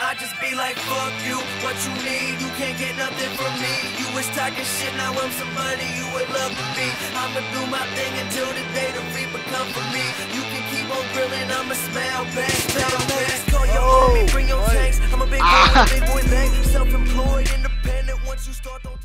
I just be like, fuck you, what you need, you can't get nothing from me. You was talking shit, now I'm somebody you would love to be. I'ma do my thing until the day the reaper come for me. You can keep on grilling, I'ma smell bang, smell bang. Call your homie, bring your tanks, I'm a big boy, big boy bang. Self-employed, independent, once you start